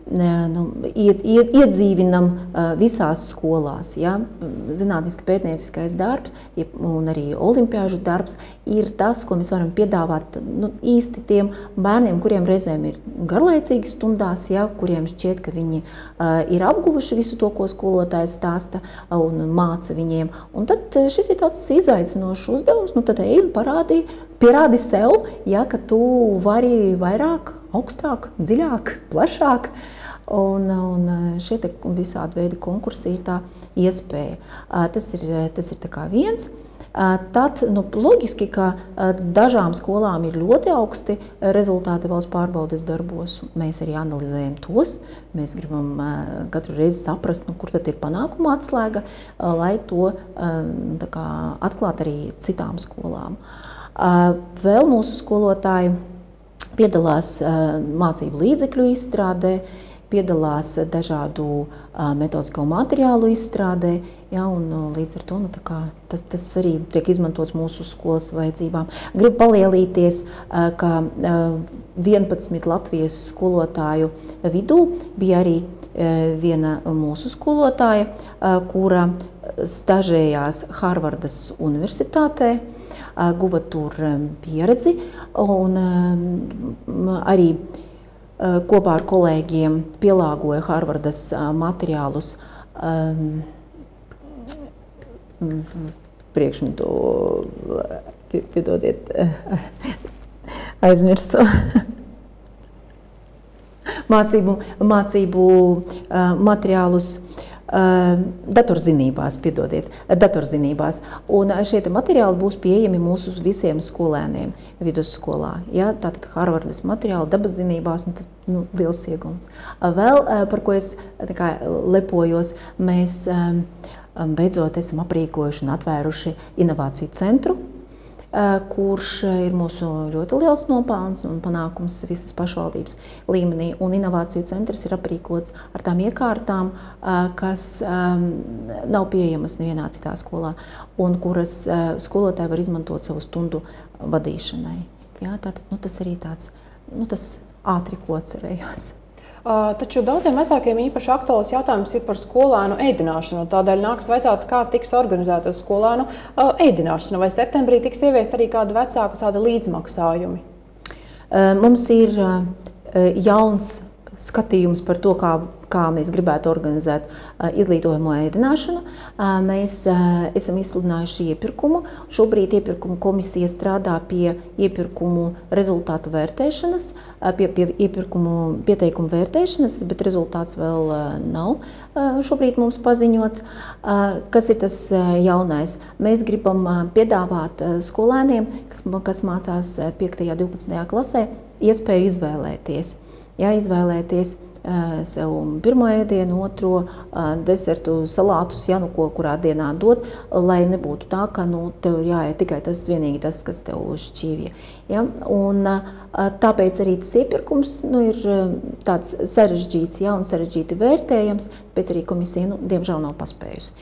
iedzīvinam visās skolās. Ja? Zinātniski pētnieciskais darbs un arī olimpiāžu darbs ir tas, ko mēs varam piedāvāt īsti tiem bērniem, kuriem reizēm ir garlaicīgi stundās, ja? Kuriem šķiet, ka viņi ir apguvuši visu to, ko skolotājs stāsta un māca viņiem. Un tad šis ir tāds izaicinošs uzdevums, tad ej un pierādi sev, ja, ka tu vari vairāk, augstāk, dziļāk, plašāk. Un šie visādi veidi konkursi ir tā iespēja. Tas ir tā kā viens. Tad loģiski, ka dažām skolām ir ļoti augsti rezultāti valsts pārbaudes darbos. Mēs arī analizējam tos. Mēs gribam katru reizi saprast, kur tad ir panākuma atslēga, lai to atklāt arī citām skolām. Vēl mūsu skolotāji piedalās mācību līdzekļu izstrādē, piedalās dažādu metodisko materiālu izstrādē, ja, un līdz ar to tas arī tiek izmantots mūsu skolas vajadzībām. Gribu palielīties, ka 11 Latvijas skolotāju vidū bija arī viena mūsu skolotāja, kura stažējās Harvardas universitātē, guva tur pieredzi un arī kopā ar kolēģiem pielāgoja Harvardas materiālus priekšmetu, piedodiet, aizmirsu. Mācību materiālus datorzinībās. Un šie materiāli būs pieejami mūsu visiem skolēniem vidusskolā. Ja? Tātad Harvardas materiāli dabas zinībās, un tas liels iegums. Vēl, par ko es lepojos, mēs beidzot esam aprīkojuši un atvēruši inovāciju centru, kurš ir mūsu ļoti liels nopelns un panākums visas pašvaldības līmenī. Un inovāciju centrs ir aprīkots ar tām iekārtām, kas nav pieejamas nevienā citā skolā un kuras skolotāji var izmantot savu stundu vadīšanai. Jā, tātad tas arī tāds, tas ātri, ko cerējos. Taču daudziem vecākiem īpaši aktuāls jautājums ir par skolēnu ēdināšanu. Tādēļ nāks vaicāt, kā tiks organizēta skolēnu ēdināšana, vai septembrī tiks ieviest arī kādu vecāku tāda līdzmaksājumi? Mums ir jauns skatījums par to, kā mēs gribētu organizēt izglītojamo ēdināšanu. Mēs esam izsludinājuši iepirkumu. Šobrīd iepirkuma komisija strādā pie iepirkumu rezultātu vērtēšanas, pie pieteikumu vērtēšanas, bet rezultāts vēl nav šobrīd mums paziņots. Kas ir tas jaunais? Mēs gribam piedāvāt skolēniem, kas mācās 5. un 12. klasē, iespēju izvēlēties. Izvēlēties sev pirmo ēdienu, otro desertu, salātus, kurā dienā dod, lai nebūtu tā, ka tev jāiet tikai vienīgi tas, kas tev šķīvja. Ja? Un tāpēc arī tas iepirkums ir tāds sarežģīts, un sarežģīti vērtējams, pēc arī komisija, diemžēl, nav paspējusi.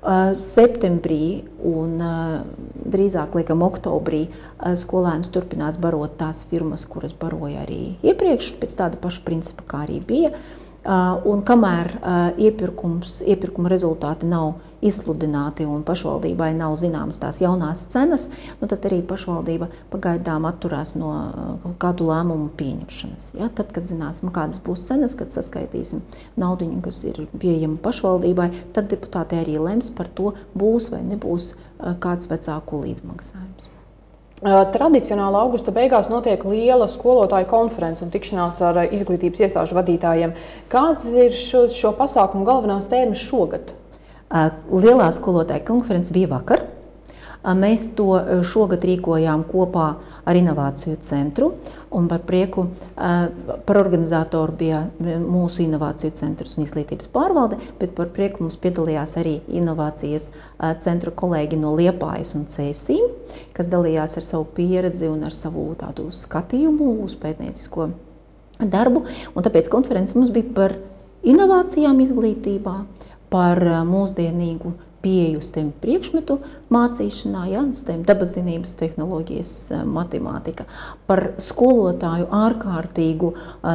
Septembrī un drīzāk, liekam, oktobrī skolēnus turpinās barot tās firmas, kuras baroja arī iepriekš, pēc tāda paša principa, kā arī bija. Un kamēr iepirkuma rezultāti nav izsludināti un pašvaldībai nav zināmas tās jaunās cenas, tad arī pašvaldība pagaidām atturās no kādu lēmumu pieņemšanas. Ja? Tad, kad zināsim, kādas būs cenas, kad saskaitīsim naudiņu, kas ir pieejama pašvaldībai, tad deputāti arī lems par to, būs vai nebūs kāds vecāku līdzmaksājums. Tradicionāli augusta beigās notiek liela skolotāju konference un tikšanās ar izglītības iestāžu vadītājiem. Kāds ir šo pasākumu galvenās tēmas šogad? Lielā skolotāju konference bija vakar. Mēs to šogad rīkojām kopā ar Inovāciju centru, un par prieku par organizatoru bija mūsu Inovāciju centrs un izglītības pārvalde, bet par prieku mums piedalījās arī Inovācijas centru kolēģi no Liepājas un Cēsīm, kas dalījās ar savu pieredzi un ar savu tādu skatījumu uz pētniecisko darbu. Un tāpēc konference mums bija par inovācijām izglītībā, par mūsdienīgu pieeju STEM priekšmetu mācīšanā, STEM dabaszinības, tehnoloģijas, matemātika, par skolotāju ārkārtīgi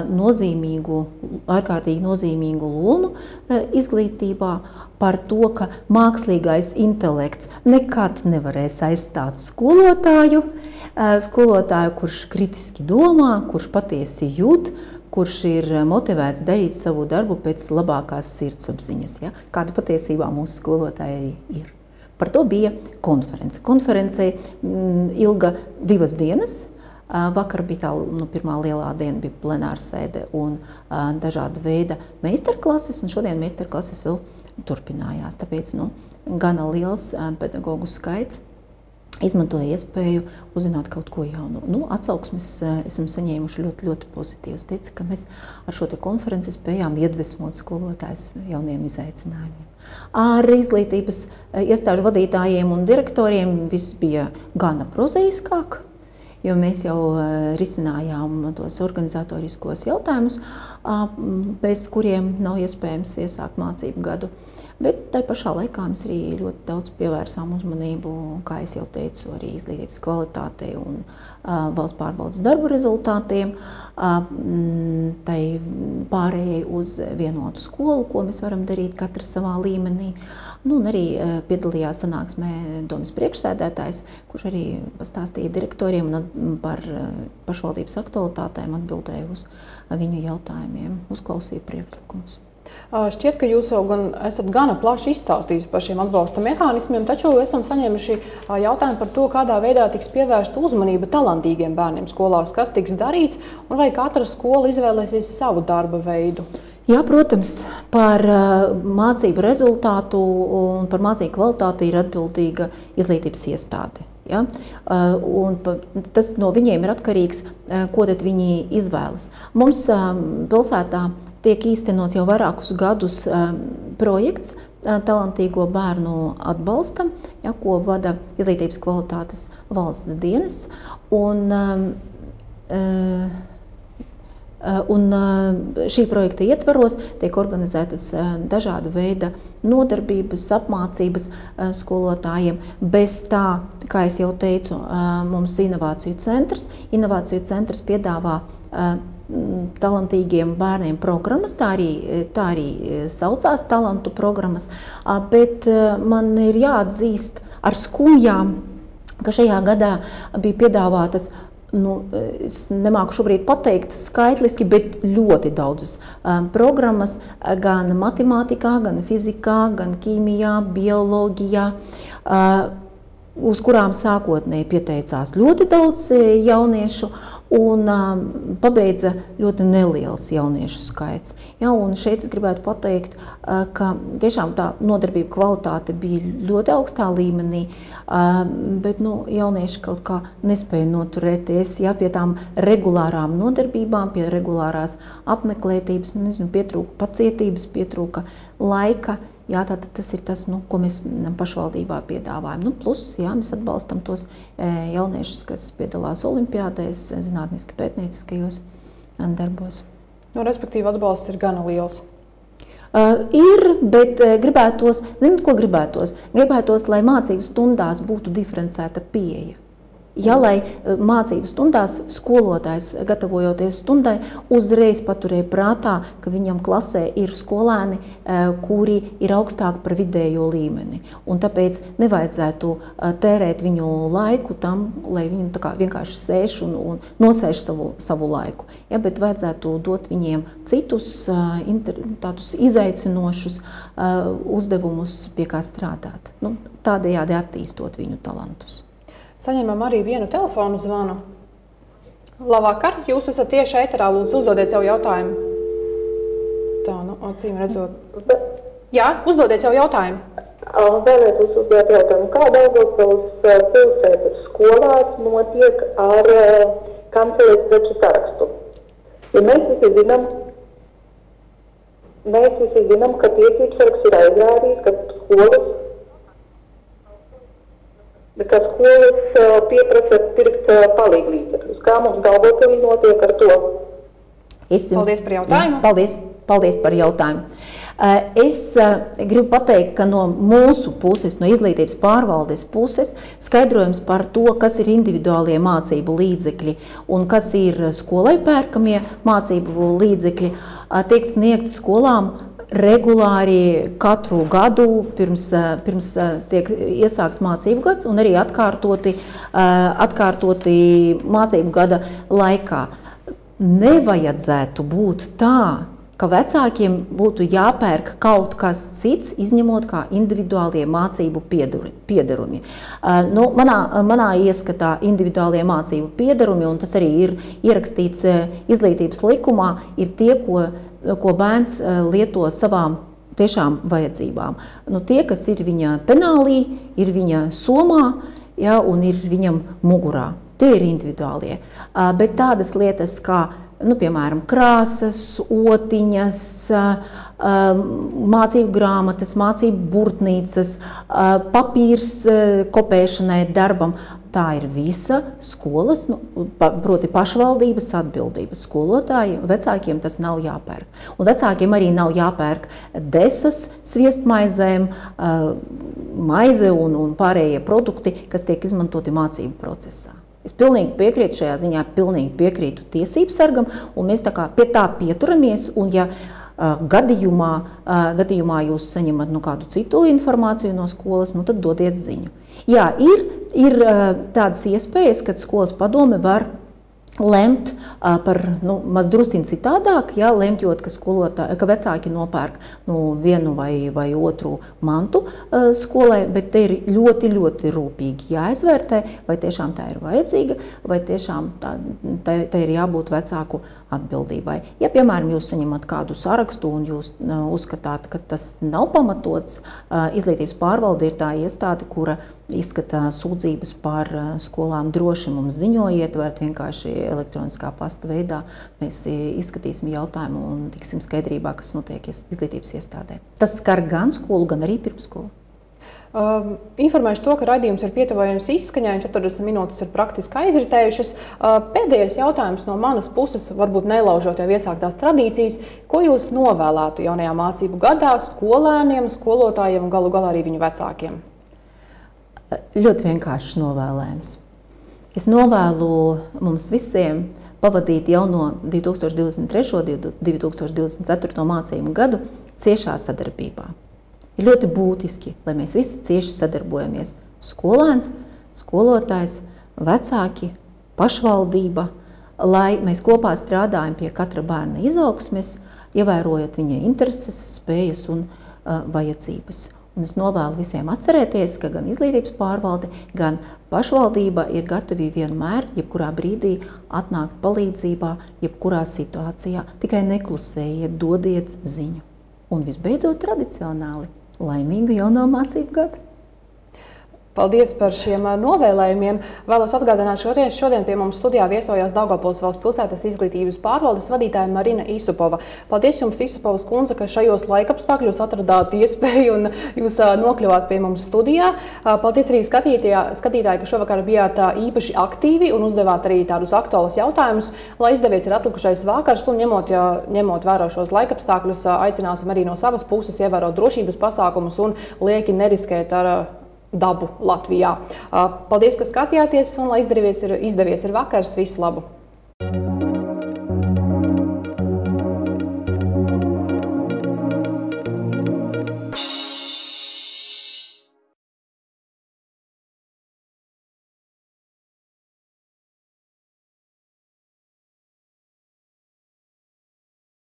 nozīmīgu lomu izglītībā, par to, ka mākslīgais intelekts nekad nevarēs aizstāt skolotāju, kurš kritiski domā, kurš patiesi jūt, kurš ir motivēts darīt savu darbu pēc labākās sirdsapziņas. Ja? Kāda patiesībā mūsu skolotāji arī ir. Par to bija konference. Konference ilga 2 dienas. Vakar bija tā, pirmā lielā diena bija plenārsēde un dažāda veida meistarklases, un šodien meistarklases vēl turpinājās. Tāpēc gana liels pedagogu skaits izmantoja iespēju uzzināt kaut ko jaunu. Atsauksmes esam saņēmuši ļoti, ļoti pozitīvas. Teica, ka mēs ar šo konferenci spējām iedvesmot skolotājus jauniem izaicinājumiem. Ar izglītības iestāžu vadītājiem un direktoriem viss bija gana prozaiskāk, jo mēs jau risinājām tos organizatoriskos jautājumus, bez kuriem nav iespējams iesākt mācību gadu. Bet tai pašā laikā mēs arī ļoti daudz pievērsām uzmanību, kā es jau teicu, arī izglītības kvalitātei un valsts pārbaudes darbu rezultātiem, tai pārējai uz vienotu skolu, ko mēs varam darīt katra savā līmenī. Un arī piedalījās sanāksmē domes priekšsēdētājs, kurš arī pastāstīja direktoriem un par pašvaldības aktualitātēm atbildēja uz viņu jautājumiem, uzklausīja priekšlikumus. Šķiet, ka jūs jau esat gana plaši izstāstījusi par šiem atbalsta mehānismiem, taču esam saņēmuši jautājumu par to, kādā veidā tiks pievērsta uzmanība talantīgiem bērniem skolās, kas tiks darīts un vai katra skola izvēlēsies savu darba veidu. Jā, protams, par mācību rezultātu un par mācību kvalitāti ir atbildīga izglītības iestāde. Ja? Un tas no viņiem ir atkarīgs, ko tad viņi izvēlas. Mums pilsētā tiek īstenots jau vairākus gadus projekts talantīgo bērnu atbalstam, ja, ko vada izglītības kvalitātes valsts dienests. Un šī projekta ietvaros tiek organizētas dažāda veida nodarbības, apmācības skolotājiem. Bez tā, kā es jau teicu, mums Inovāciju centrs. Inovāciju centrs piedāvā talantīgiem bērniem programmas, tā arī saucās talantu programmas, bet man ir jāatzīst ar skumjām, ka šajā gadā bija piedāvātas, es nemāku šobrīd pateikt skaitliski, bet ļoti daudzas programmas gan matemātikā, gan fizikā, gan ķīmijā, bioloģijā, uz kurām sākotnēji pieteicās ļoti daudz jauniešu un pabeidza ļoti neliels jauniešu skaits. Ja, un šeit es gribētu pateikt, ka tiešām tā nodarbība kvalitāte bija ļoti augstā līmenī, bet jaunieši kaut kā nespēja noturēties, ja, pie tām regulārām nodarbībām, pie regulārās apmeklētības, pietrūka pacietības, pietrūka laika. Jā, tātad tas ir tas, ko mēs pašvaldībā piedāvājam. Plus, jā, mēs atbalstam tos jauniešus, kas piedalās olimpiādēs, zinātniski pētnieciskajos darbos. Respektīvi, atbalsts ir gana liels. Ir, bet gribētos, gribētos, lai mācību stundās būtu diferencēta pieeja. Ja, lai mācību stundās skolotājs, gatavojoties stundai, uzreiz paturēja prātā, ka viņam klasē ir skolēni, kuri ir augstāki par vidējo līmeni. Un tāpēc nevajadzētu tērēt viņu laiku tam, lai viņi vienkārši sēž un nosēž savu laiku. Ja, bet vajadzētu dot viņiem citus tādus izaicinošus uzdevumus, pie kā strādāt. Tādējādi attīstot viņu talantus. Saņemam arī vienu telefonu zvanu. Labvakar, jūs esat tieši ēterā, lūdzu uzdodiet savu jautājumu. Tā, nu, acīm redzot. Jā, uzdodiet savu jautājumu. Vēlētos uzdot jautājumu, kā Daugavpils pilsētas skolās notiek ar kancelēs preču sarakstu? Ja mēs visi zinām, ka tiesības sargs ir aizrādījis, ka skolas pieprasa pirkt palīglīdzekļus. Kā mums Daugavpilī notiek ar to? Paldies par jautājumu. Paldies par jautājumu. Es gribu pateikt, ka no mūsu puses, no izglītības pārvaldes puses, skaidrojums par to, kas ir individuālie mācību līdzekļi un kas ir skolai pērkamie mācību līdzekļi, tiek sniegts skolām regulāri katru gadu pirms tiek iesākts mācību gads un arī atkārtoti mācību gada laikā. Nevajadzētu būt tā, ka vecākiem būtu jāpērk kaut kas cits, izņemot kā individuālie mācību piederumi. Manā ieskatā individuālie mācību piederumi, un tas arī ir ierakstīts izglītības likumā, ir tie, ko bērns lieto savām tiešām vajadzībām. Tie, kas ir viņa penālī, ir viņa somā, ja, un ir viņam mugurā. Tie ir individuālie. Bet tādas lietas kā piemēram, krāsas, otiņas, mācību grāmatas, mācību burtnīcas, papīrs kopēšanai darbam. Tā ir visa skolas, proti pašvaldības atbildības. Skolotājiem, vecākiem tas nav jāpērk. Un vecākiem arī nav jāpērk desas sviestmaizēm, maize un pārējie produkti, kas tiek izmantoti mācību procesā. Es pilnīgi piekrītu šajā ziņā, pilnīgi piekrītu tiesību sargam, un mēs tā kā pie tā pieturamies, un ja gadījumā jūs saņemat kādu citu informāciju no skolas, tad dodiet ziņu. Jā, ir tādas iespējas, kad skolas padome var lemt par mazdrusciņu citādāk, ja, lemjot, ka vecāki nopērk vienu vai otru mantu skolai, bet te ir ļoti, ļoti rūpīgi jāizvērtē, vai tiešām tā ir vajadzīga, vai tiešām tā ir jābūt vecāku atbildībai. Ja, piemēram, jūs saņemat kādu sarakstu un jūs uzskatāt, ka tas nav pamatots, izglītības pārvalde ir tā iestāde, kura izskatā sūdzības par skolām, droši mums ziņojiet, varat vienkārši elektroniskā pasta veidā. Mēs izskatīsim jautājumu un tiksim skaidrībā, kas notiek izglītības iestādē. Tas skar gan skolu, gan arī pirmskolu. Informēšu to, ka raidījums ir pietuvojams izskaņai, 40 minūtes ir praktiski aizritējušas. Pēdējais jautājums no manas puses, varbūt nelaužot jau iesāktās tradīcijas, ko jūs novēlētu jaunajā mācību gadā skolēniem, skolotājiem un galu galā arī viņu vecākiem? Ļoti vienkāršs novēlējums. Es novēlu mums visiem pavadīt jauno 2023. 2024. mācību gadu ciešā sadarbībā. Ir ļoti būtiski, lai mēs visi cieši sadarbojamies. Skolēns, skolotājs, vecāki, pašvaldība, lai mēs kopā strādājam pie katra bērna izaugsmes, ievērojot viņa intereses, spējas un vajadzības. Un es novēlu visiem atcerēties, ka gan izglītības pārvalde, gan pašvaldība ir gatavi vienmēr, jebkurā brīdī atnākt palīdzībā, jebkurā situācijā. Tikai neklusējiet, dodiet ziņu. Un visbeidzot tradicionāli laimīgu jauno mācību gadu! Paldies par šiem novēlējumiem. Vēlos atgādināt, šodien pie mums studijā viesojās Daugavpils valsts pilsētas izglītības pārvaldes vadītāja Marina Isupova. Paldies jums, Isupovas kundze, ka šajos laikapstākļos atradāt iespēju un jūs nokļuvāt pie mums studijā. Paldies arī skatītāji, ka šovakar bijāt īpaši aktīvi un uzdevāt arī tādus aktuālus jautājumus. Lai izdevies ir atlikušais vakars un ņemot vērā šos laikapstākļus, aicināsim arī no savas puses ievērot drošības pasākumus un lieki neriskēt ar dabu Latvijā. Paldies, ka skatījāties un lai izdevies ir vakars. Visu labu!